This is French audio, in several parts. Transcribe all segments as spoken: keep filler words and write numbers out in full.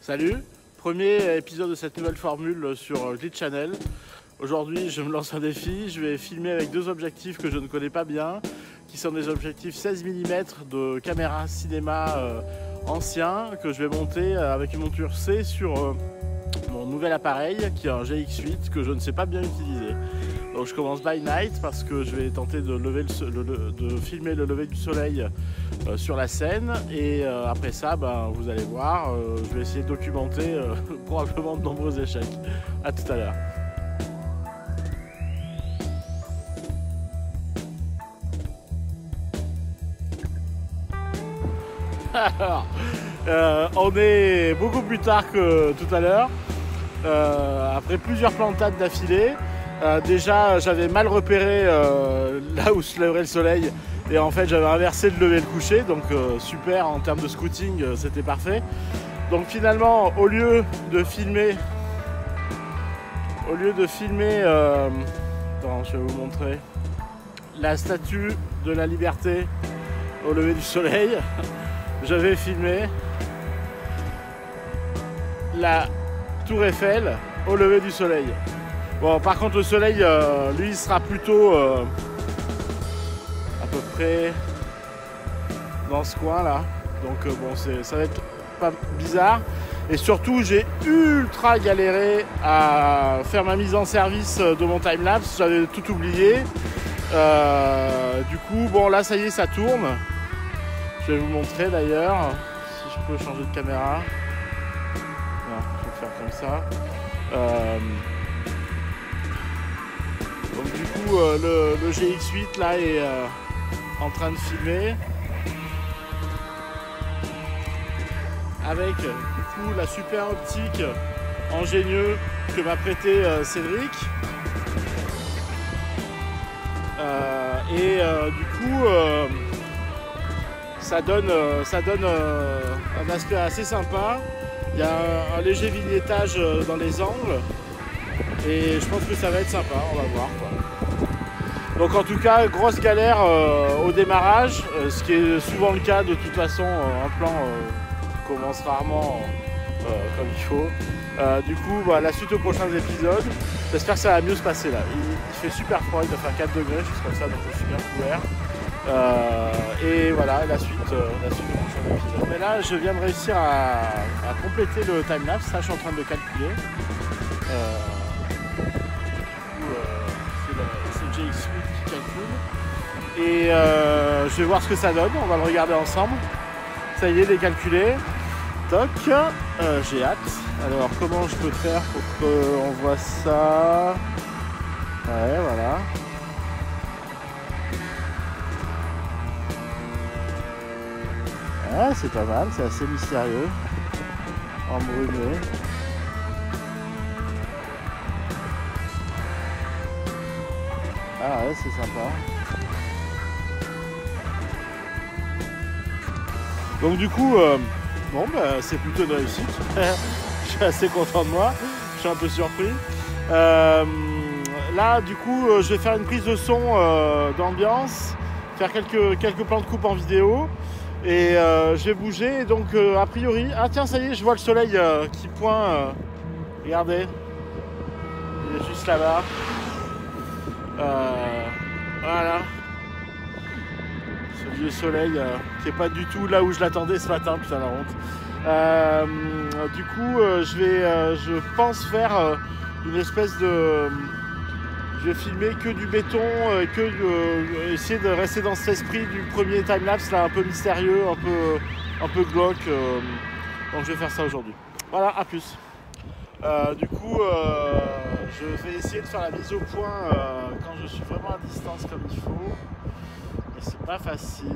Salut, premier épisode de cette nouvelle formule sur Glitch Channel. Aujourd'hui je me lance un défi, je vais filmer avec deux objectifs que je ne connais pas bien, qui sont des objectifs seize millimètres de caméra cinéma euh, ancien, que je vais monter avec une monture C sur euh, mon nouvel appareil qui est un G X huit que je ne sais pas bien utiliser. Donc je commence by night parce que je vais tenter de, lever le, le, de filmer le lever du soleil euh, sur la scène, et euh, après ça ben, vous allez voir, euh, je vais essayer de documenter euh, probablement de nombreux échecs. A tout à l'heure. Alors, euh, on est beaucoup plus tard que tout à l'heure, euh, après plusieurs plantades d'affilée. Euh, déjà j'avais mal repéré euh, là où se lèverait le soleil, et en fait j'avais inversé le lever et le coucher, donc euh, super, en termes de scouting euh, c'était parfait. Donc finalement au lieu de filmer au lieu de filmer euh, attends, je vais vous montrer la statue de la Liberté au lever du soleil, je vais filmer la Tour Eiffel au lever du soleil. Bon, par contre le soleil, euh, lui, il sera plutôt euh, à peu près dans ce coin là. Donc euh, bon, ça va être pas bizarre. Et surtout, j'ai ultra galéré à faire ma mise en service de mon timelapse. J'avais tout oublié. Euh, du coup, bon là, ça y est, ça tourne. Je vais vous montrer d'ailleurs, si je peux changer de caméra. Non, je vais faire comme ça. Euh, Donc du coup euh, le, le G X huit là est euh, en train de filmer avec du coup la super optique ingénieuse que m'a prêté euh, Cédric, euh, et euh, du coup euh, ça donne, euh, ça donne euh, un aspect assez sympa. Il y a un, un léger vignettage euh, dans les angles. Et je pense que ça va être sympa, on va voir quoi. Donc en tout cas, grosse galère euh, au démarrage, euh, ce qui est souvent le cas de toute façon, euh, un plan euh, commence rarement euh, comme il faut. Euh, du coup, bah, la suite aux prochains épisodes, j'espère que ça va mieux se passer là. Il, il fait super froid, il doit faire quatre degrés, juste comme ça, donc je suis bien couvert. Euh, et voilà, la suite, euh, la suite aux prochains épisodes. Mais là, je viens de réussir à, à compléter le timelapse, ça je suis en train de le calculer. Euh, G X huit qui calcule, et euh, je vais voir ce que ça donne, on va le regarder ensemble. Ça y est, il est calculé. Toc, euh, j'ai hâte. Alors comment je peux faire pour qu'on voit ça? Ouais, voilà. Ouais, c'est pas mal, c'est assez mystérieux, embrumé. Ah ouais, c'est sympa. Donc du coup, euh, bon bah c'est plutôt une réussite. Je suis assez content de moi. Je suis un peu surpris. Euh, là, du coup, je vais faire une prise de son euh, d'ambiance, faire quelques, quelques plans de coupe en vidéo, et euh, je vais bouger. Et donc, euh, a priori, ah tiens, ça y est, je vois le soleil euh, qui pointe. Euh, regardez, il est juste là-bas. Euh, voilà, ce vieux soleil euh, qui est pas du tout là où je l'attendais ce matin, putain la honte. Euh, du coup euh, je vais euh, je pense faire euh, une espèce de, je vais filmer que du béton, euh, que euh, essayer de rester dans cet esprit du premier timelapse là, un peu mystérieux, un peu un peu glauque, euh, donc je vais faire ça aujourd'hui. Voilà, à plus. Euh, du coup, euh, je vais essayer de faire la mise au point euh, quand je suis vraiment à distance comme il faut. Et c'est pas facile.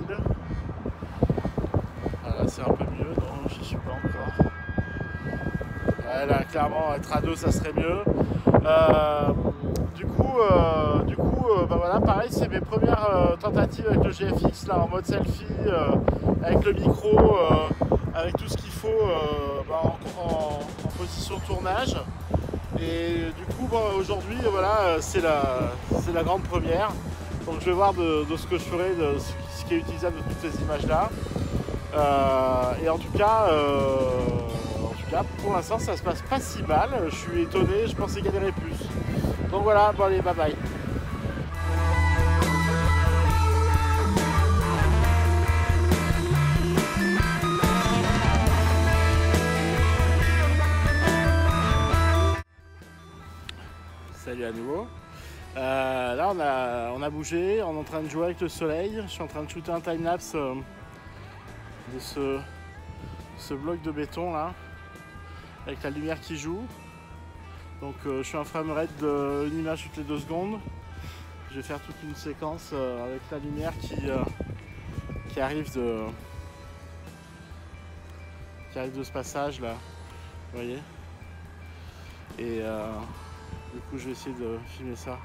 Voilà, c'est un peu mieux. Non, je suis pas encore. Ouais, là, clairement, être à deux, ça serait mieux. Euh, du coup, euh, du coup euh, bah voilà, pareil, c'est mes premières euh, tentatives avec le G F X, là, en mode selfie, euh, avec le micro, euh, avec tout ce qu'il faut euh, bah, en, en, en position tournage. Et du coup, bah, aujourd'hui, voilà, c'est la, c'est la grande première. Donc je vais voir de, de ce que je ferai, de ce qui est utilisable de toutes ces images-là. Euh, et en tout cas, euh, en tout cas, pour l'instant, ça se passe pas si mal. Je suis étonné, je pensais galérer plus. Donc voilà, bon allez, bye bye. Salut à nouveau. Euh, là on a, on a bougé, on est en train de jouer avec le soleil. Je suis en train de shooter un timelapse euh, de ce, ce bloc de béton là, avec la lumière qui joue. Donc euh, je suis un framerate d'une image toutes les deux secondes. Je vais faire toute une séquence euh, avec la lumière qui, euh, qui arrive de qui arrive de ce passage là, vous voyez. Et euh, du coup je vais essayer de filmer ça.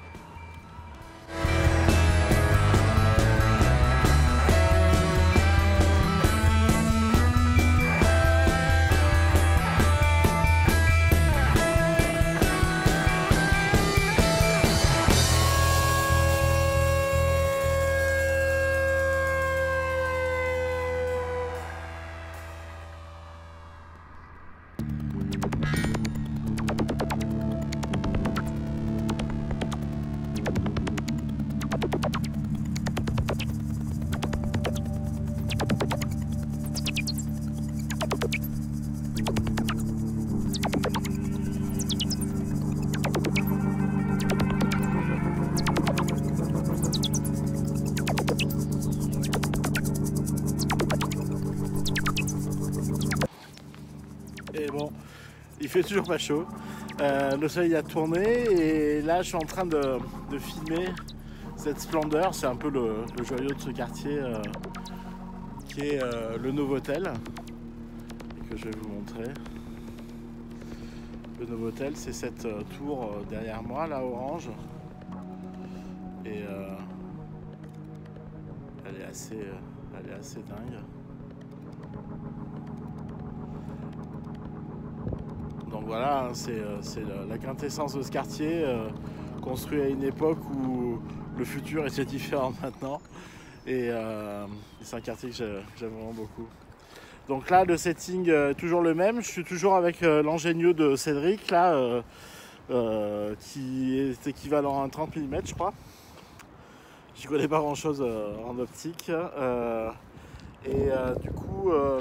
Et bon, il fait toujours pas chaud. Euh, le soleil a tourné et là je suis en train de, de filmer cette splendeur. C'est un peu le, le joyau de ce quartier euh, qui est euh, le Novotel, et que je vais vous montrer. Le Novotel, c'est cette euh, tour euh, derrière moi, là, orange. Et euh, elle est assez, euh, elle est assez dingue. Donc voilà, c'est la quintessence de ce quartier, euh, construit à une époque où le futur était différent maintenant. Et euh, c'est un quartier que j'aime vraiment beaucoup. Donc là, le setting est toujours le même. Je suis toujours avec euh, l'ingénieux de Cédric, là, euh, euh, qui est équivalent à un trente millimètres, je crois. Je connais pas grand-chose euh, en optique. Euh, et euh, du coup... Euh,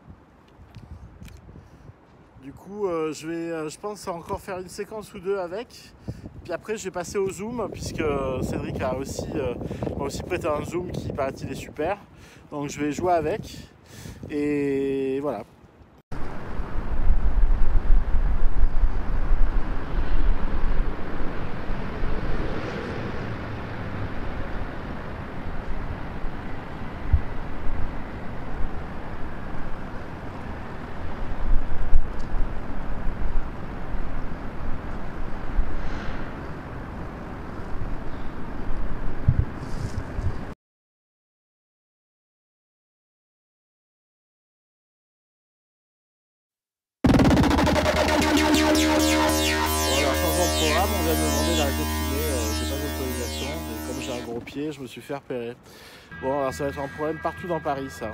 Du coup, euh, je vais, euh, je pense, encore faire une séquence ou deux avec. Puis après, je vais passer au zoom, puisque Cédric a aussi, euh, m'a aussi prêté un zoom qui, paraît-il, est super. Donc, je vais jouer avec. Et voilà. On vient de me demander d'arrêter de filmer, euh, j'ai pas d'autorisation, mais comme j'ai un gros pied, je me suis fait repérer. Bon, alors ça va être un problème partout dans Paris, ça.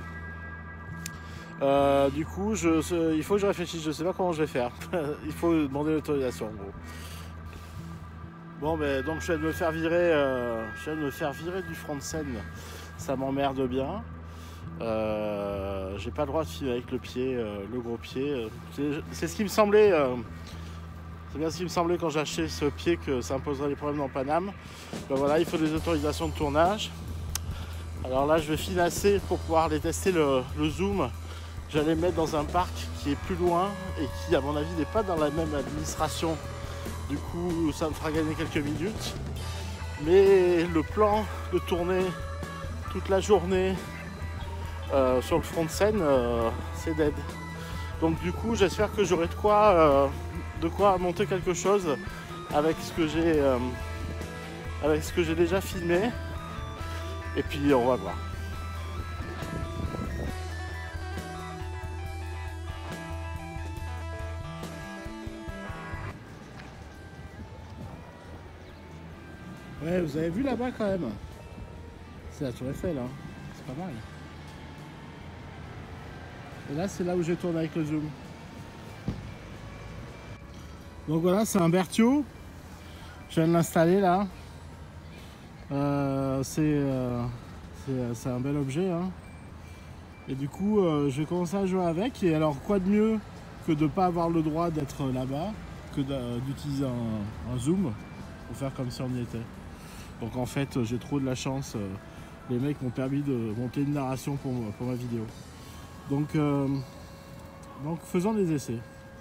Euh, du coup, je, il faut que je réfléchisse, je sais pas comment je vais faire. Il faut demander l'autorisation, en gros. Bon, ben donc je viens de me faire virer, euh, je viens de me faire virer du front de scène. Ça m'emmerde bien. Euh, j'ai pas le droit de filmer avec le pied, euh, le gros pied. C'est ce qui me semblait. Euh, C'est bien ce qui me semblait quand j'ai acheté ce pied, que ça imposerait des problèmes dans Paname. Ben voilà, il faut des autorisations de tournage. Alors là, je vais finasser pour pouvoir les tester le, le zoom. J'allais me mettre dans un parc qui est plus loin et qui, à mon avis, n'est pas dans la même administration. Du coup, ça me fera gagner quelques minutes. Mais le plan de tourner toute la journée euh, sur le front de scène, euh, c'est dead. Donc du coup, j'espère que j'aurai de quoi... Euh, de quoi monter quelque chose avec ce que j'ai euh, avec ce que j'ai déjà filmé, et puis on va voir. Ouais, vous avez vu là-bas quand même, c'est la Tour Eiffel, hein. C'est pas mal. Et là, c'est là où je tourne avec le zoom. Donc voilà, c'est un Berthiaud. Je viens de l'installer là. Euh, c'est euh, un bel objet. Hein. Et du coup, euh, je vais commencer à jouer avec. Et alors, quoi de mieux que de ne pas avoir le droit d'être là-bas, que d'utiliser un, un zoom pour faire comme si on y était. Donc en fait, j'ai trop de la chance. Euh, les mecs m'ont permis de monter une narration pour, pour ma vidéo. Donc, euh, donc faisons des essais.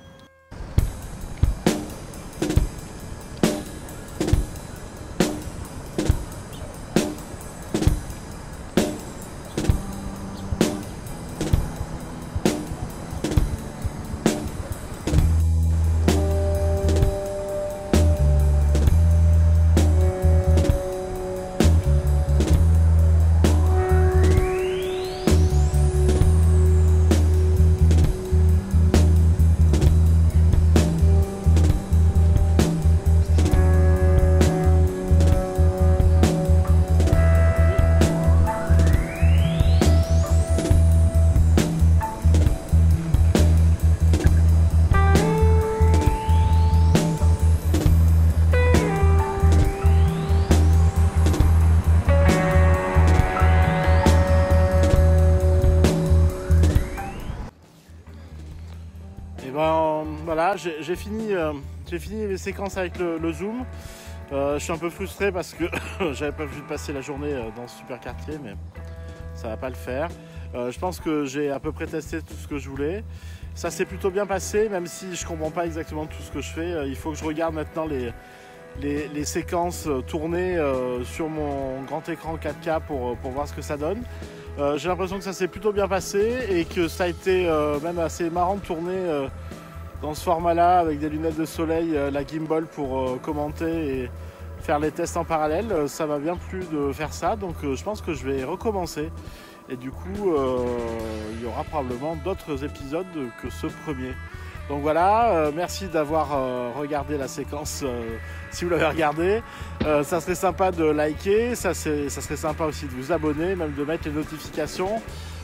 Et ben voilà, j'ai fini, euh, fini mes séquences avec le, le zoom. Euh, je suis un peu frustré parce que j'avais pas vu de passer la journée dans ce super quartier, mais ça va pas le faire. Euh, je pense que j'ai à peu près testé tout ce que je voulais. Ça s'est plutôt bien passé, même si je comprends pas exactement tout ce que je fais. Il faut que je regarde maintenant les, les, les séquences tournées euh, sur mon grand écran quatre K pour, pour voir ce que ça donne. Euh, j'ai l'impression que ça s'est plutôt bien passé et que ça a été euh, même assez marrant de tourner euh, dans ce format-là avec des lunettes de soleil, euh, la gimbal pour euh, commenter et faire les tests en parallèle. Euh, ça m'a bien plu de faire ça, donc euh, je pense que je vais recommencer. Et du coup, euh, il y aura probablement d'autres épisodes que ce premier. Donc voilà, euh, merci d'avoir euh, regardé la séquence euh, si vous l'avez regardé. Euh, ça serait sympa de liker, ça, ça serait sympa aussi de vous abonner, même de mettre les notifications.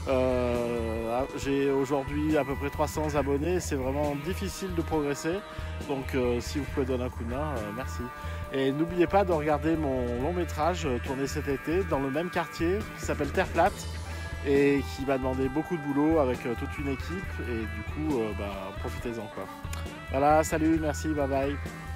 Euh, J'ai aujourd'hui à peu près trois cents abonnés, c'est vraiment difficile de progresser. Donc euh, si vous pouvez donner un coup de main, euh, merci. Et n'oubliez pas de regarder mon long métrage euh, tourné cet été dans le même quartier qui s'appelle Terre Plate, et qui m'a demandé beaucoup de boulot avec euh, toute une équipe, et du coup euh, bah, profitez-en quoi. Voilà, salut, merci, bye bye.